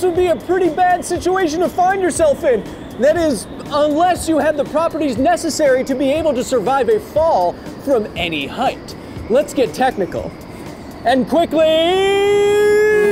would be a pretty bad situation to find yourself in. That is, unless you have the properties necessary to be able to survive a fall from any height. Let's get technical. And quickly...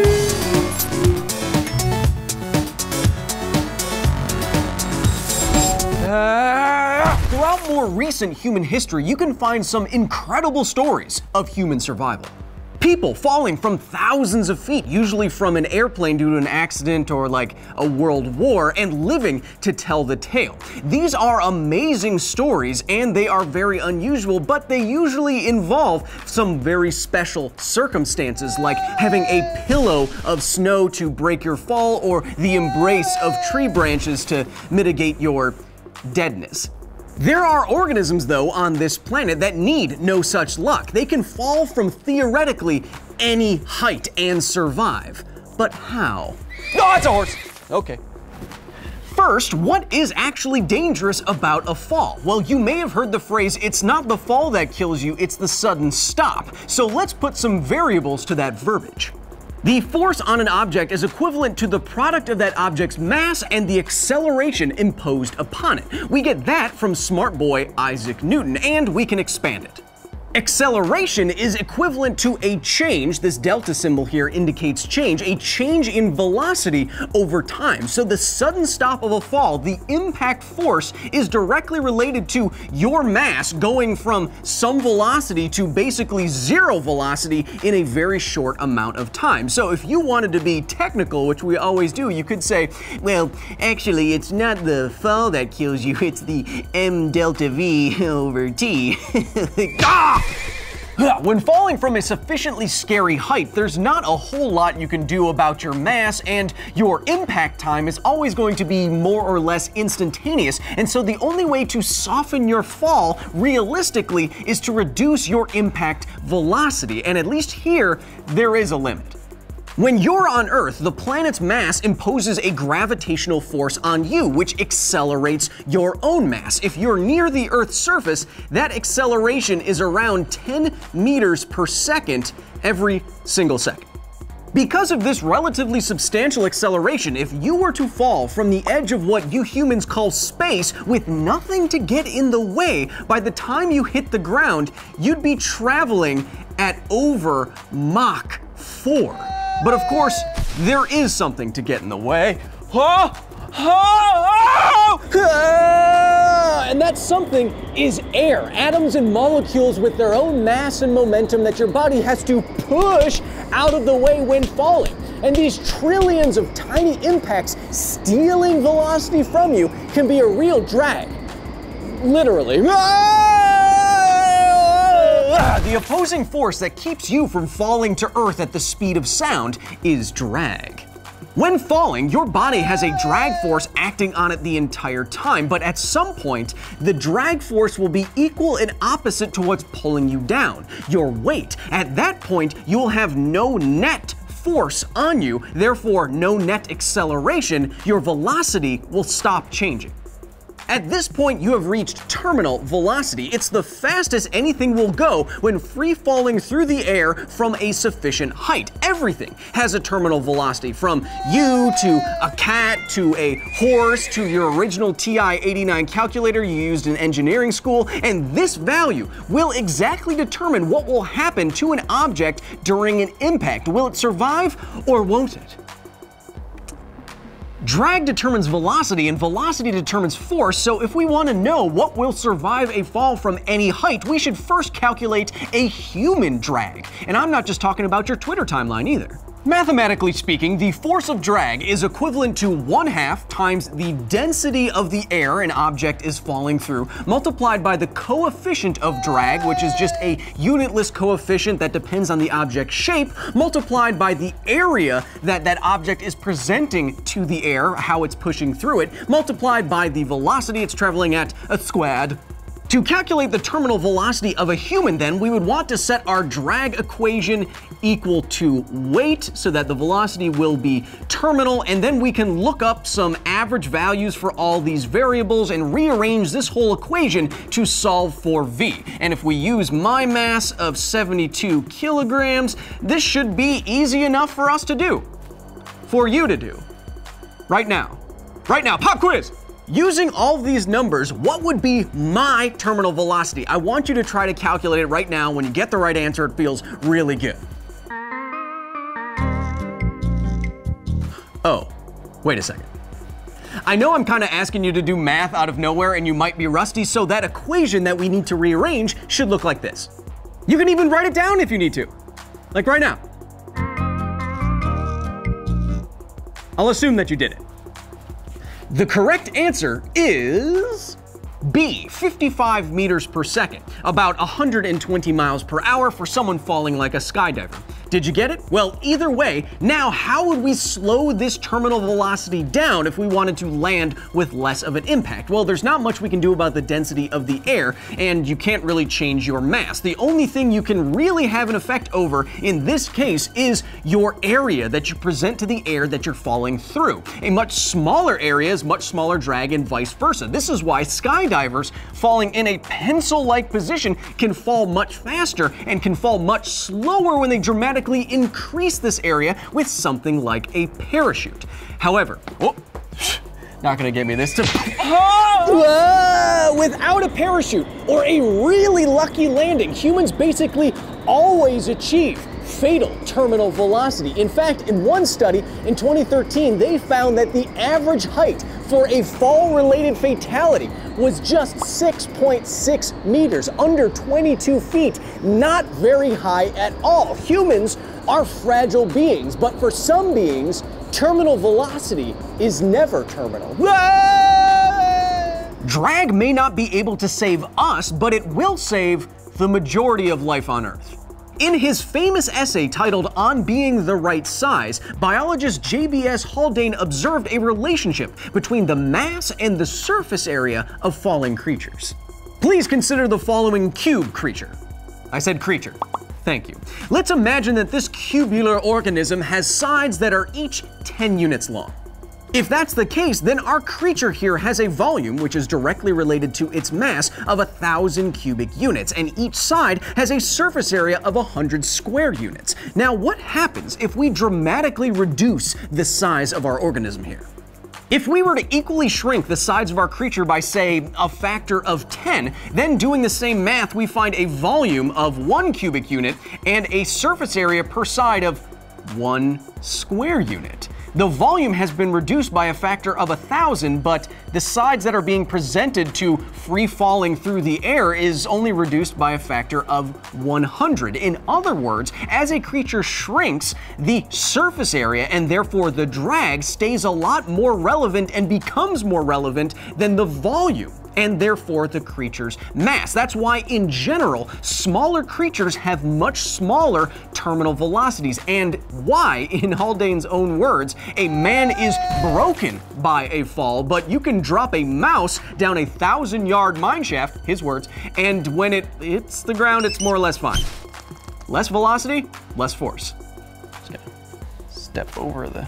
Throughout more recent human history, you can find some incredible stories of human survival. People falling from thousands of feet, usually from an airplane due to an accident or like a world war, and living to tell the tale. These are amazing stories and they are very unusual, but they usually involve some very special circumstances, like having a pillow of snow to break your fall or the embrace of tree branches to mitigate your deadness. There are organisms, though, on this planet that need no such luck. They can fall from theoretically any height and survive. But how? No, it's a horse! Okay. First, what is actually dangerous about a fall? Well, you may have heard the phrase, it's not the fall that kills you, it's the sudden stop. So let's put some variables to that verbiage. The force on an object is equivalent to the product of that object's mass and the acceleration imposed upon it. We get that from smart boy Isaac Newton, and we can expand it. Acceleration is equivalent to a change, this delta symbol here indicates change, a change in velocity over time. So the sudden stop of a fall, the impact force, is directly related to your mass going from some velocity to basically zero velocity in a very short amount of time. So if you wanted to be technical, which we always do, you could say, well, actually it's not the fall that kills you, it's the m delta v over t. Ah! When falling from a sufficiently scary height, there's not a whole lot you can do about your mass, and your impact time is always going to be more or less instantaneous, and so the only way to soften your fall, realistically, is to reduce your impact velocity, and at least here, there is a limit. When you're on Earth, the planet's mass imposes a gravitational force on you, which accelerates your own mass. If you're near the Earth's surface, that acceleration is around 10 meters per second every single second. Because of this relatively substantial acceleration, if you were to fall from the edge of what you humans call space with nothing to get in the way, by the time you hit the ground, you'd be traveling at over Mach 4. But of course, there is something to get in the way. And that something is air, atoms and molecules with their own mass and momentum that your body has to push out of the way when falling. And these trillions of tiny impacts stealing velocity from you can be a real drag. Literally. The opposing force that keeps you from falling to Earth at the speed of sound is drag. When falling, your body has a drag force acting on it the entire time, but at some point, the drag force will be equal and opposite to what's pulling you down, your weight. At that point, you will have no net force on you, therefore no net acceleration. Your velocity will stop changing. At this point, you have reached terminal velocity. It's the fastest anything will go when free falling through the air from a sufficient height. Everything has a terminal velocity, from you to a cat to a horse to your original TI-89 calculator you used in engineering school, and this value will exactly determine what will happen to an object during an impact. Will it survive or won't it? Drag determines velocity and velocity determines force, so if we want to know what will survive a fall from any height, we should first calculate a human drag. And I'm not just talking about your Twitter timeline either. Mathematically speaking, the force of drag is equivalent to 1/2 times the density of the air an object is falling through, multiplied by the coefficient of drag, which is just a unitless coefficient that depends on the object's shape, multiplied by the area that that object is presenting to the air, how it's pushing through it, multiplied by the velocity it's traveling at, a squad. To calculate the terminal velocity of a human, then, we would want to set our drag equation equal to weight so that the velocity will be terminal, and then we can look up some average values for all these variables and rearrange this whole equation to solve for v. And if we use my mass of 72 kilograms, this should be easy enough for us to do. For you to do. Right now. Right now, pop quiz! Using all of these numbers, what would be my terminal velocity? I want you to try to calculate it right now. When you get the right answer, it feels really good. Oh, wait a second. I know I'm kind of asking you to do math out of nowhere and you might be rusty, so that equation that we need to rearrange should look like this. You can even write it down if you need to, like right now. I'll assume that you did it. The correct answer is B, 55 meters per second, about 120 miles per hour for someone falling like a skydiver. Did you get it? Well, either way, now how would we slow this terminal velocity down if we wanted to land with less of an impact? Well, there's not much we can do about the density of the air, and you can't really change your mass. The only thing you can really have an effect over in this case is your area that you present to the air that you're falling through. A much smaller area is much smaller drag and vice versa. This is why skydivers falling in a pencil-like position can fall much faster and can fall much slower when they dramatically increase this area with something like a parachute. However, not gonna get me this to. Without a parachute or a really lucky landing, humans basically always achieve fatal terminal velocity. In fact, in one study in 2013, they found that the average height for a fall-related fatality was just 6.6 meters, under 22 feet, not very high at all. Humans are fragile beings, but for some beings, terminal velocity is never terminal. Drag may not be able to save us, but it will save the majority of life on Earth. In his famous essay titled On Being the Right Size, biologist J.B.S. Haldane observed a relationship between the mass and the surface area of falling creatures. Please consider the following cube creature. I said creature. Thank you. Let's imagine that this cubular organism has sides that are each 10 units long. If that's the case, then our creature here has a volume which is directly related to its mass of 1,000 cubic units, and each side has a surface area of 100 square units. Now, what happens if we dramatically reduce the size of our organism here? If we were to equally shrink the sides of our creature by, say, a factor of 10, then doing the same math, we find a volume of 1 cubic unit and a surface area per side of 1 square unit. The volume has been reduced by a factor of 1,000, but the sides that are being presented to free falling through the air is only reduced by a factor of 100. In other words, as a creature shrinks, the surface area and therefore the drag stays a lot more relevant and becomes more relevant than the volume, and therefore the creature's mass. That's why, in general, smaller creatures have much smaller terminal velocities, and why, in Haldane's own words, a man is broken by a fall, but you can drop a mouse down a 1,000-yard mineshaft, his words, and when it hits the ground, it's more or less fine. Less velocity, less force. Just gonna step over the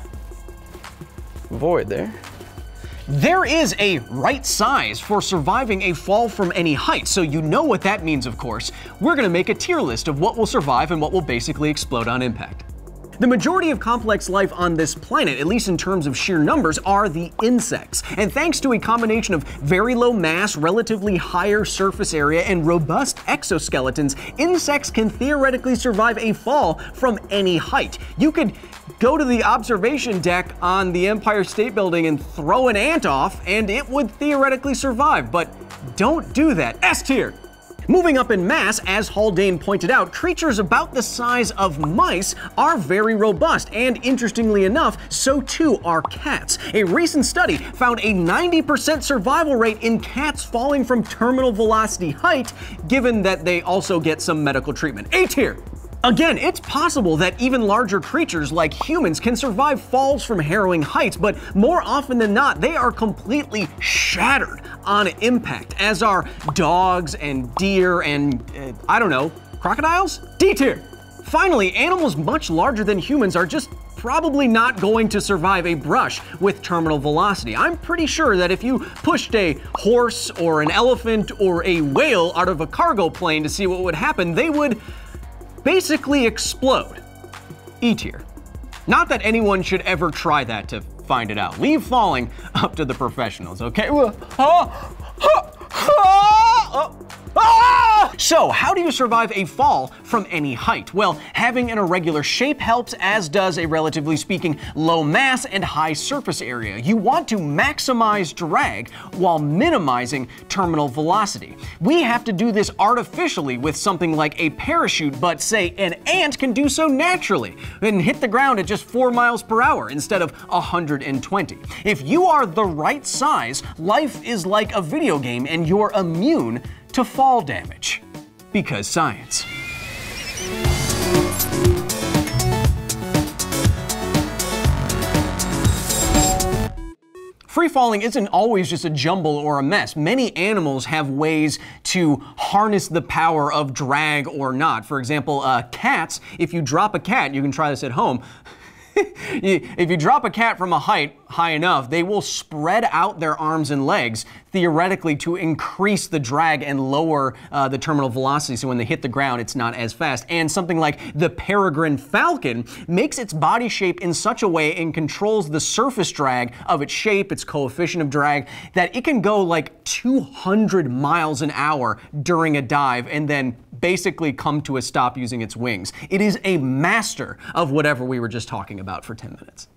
void there. There is a right size for surviving a fall from any height, so you know what that means, of course. We're gonna make a tier list of what will survive and what will basically explode on impact. The majority of complex life on this planet, at least in terms of sheer numbers, are the insects. And thanks to a combination of very low mass, relatively higher surface area, and robust exoskeletons, insects can theoretically survive a fall from any height. You could go to the observation deck on the Empire State Building and throw an ant off, and it would theoretically survive, but don't do that. S tier. Moving up in mass, as Haldane pointed out, creatures about the size of mice are very robust, and interestingly enough, so too are cats. A recent study found a 90% survival rate in cats falling from terminal velocity height, given that they also get some medical treatment. A tier. Again, it's possible that even larger creatures like humans can survive falls from harrowing heights, but more often than not, they are completely shattered on impact, as are dogs and deer and, I don't know, crocodiles? D tier. Finally, animals much larger than humans are just probably not going to survive a brush with terminal velocity. I'm pretty sure that if you pushed a horse or an elephant or a whale out of a cargo plane to see what would happen, they would basically explode. E tier. Not that anyone should ever try that to find it out. Leave falling up to the professionals, okay? So, how do you survive a fall from any height? Well, having an irregular shape helps, as does a relatively speaking low mass and high surface area. You want to maximize drag while minimizing terminal velocity. We have to do this artificially with something like a parachute, but say an ant can do so naturally and hit the ground at just 4 miles per hour instead of 120. If you are the right size, life is like a video game and you're immune to fall damage. Because science. Free falling isn't always just a jumble or a mess. Many animals have ways to harness the power of drag or not. For example, cats, if you drop a cat, you can try this at home. If you drop a cat from a height high enough, they will spread out their arms and legs, theoretically to increase the drag and lower the terminal velocity, so when they hit the ground, it's not as fast. And something like the peregrine falcon makes its body shape in such a way and controls the surface drag of its shape, its coefficient of drag, that it can go like 200 miles an hour during a dive and then basically come to a stop using its wings. It is a master of whatever we were just talking about for 10 minutes.